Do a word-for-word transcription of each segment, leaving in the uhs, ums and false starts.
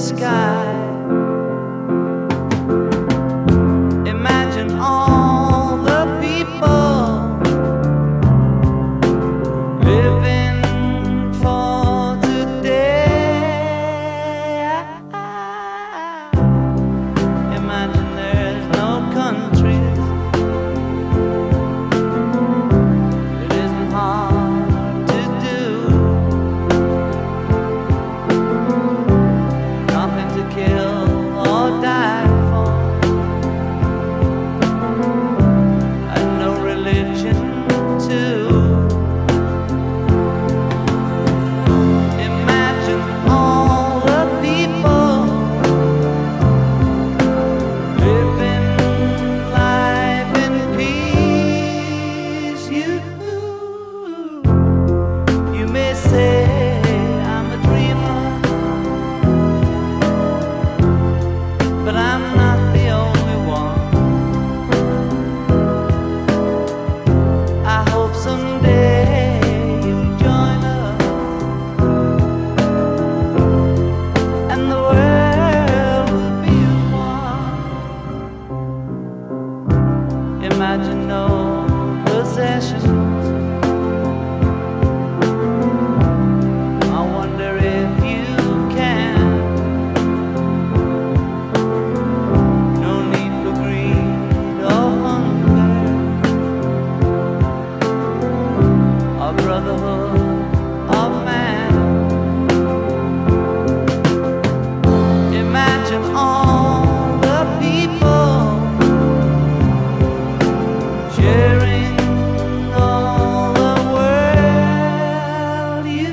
sky. Imagine all the people living for today. Imagine there's no countries. It isn't hard to do. Nothing to kill or die for, and no religion too. Imagine all the people living life in peace. You, you may say I'm a dreamer, but I'm not the only one. I hope someday you'll join us, and the world will be as one. Imagine no possessions. I wonder if you can. No need for greed or hunger, or brotherhood of man. Imagine all the people sharing all the world. You,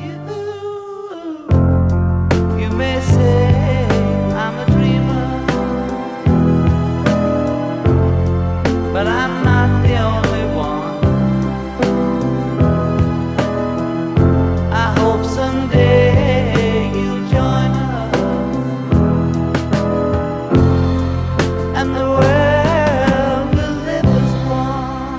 you may say I'm a dreamer, but I'm not the only one. I hope someday you'll join us, and the world will live as one.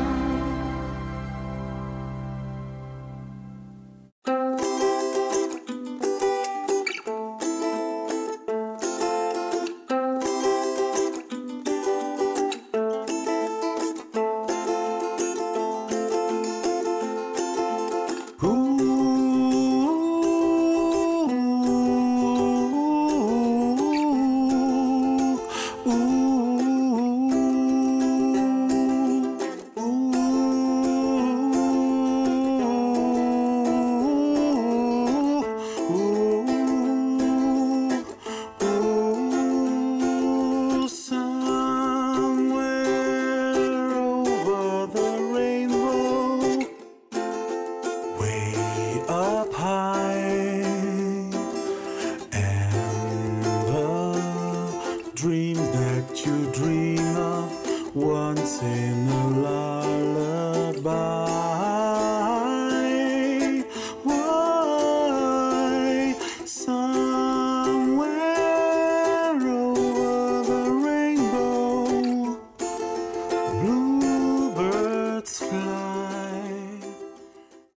Somewhere over the rainbow, way up high, and the dreams that you dream of once in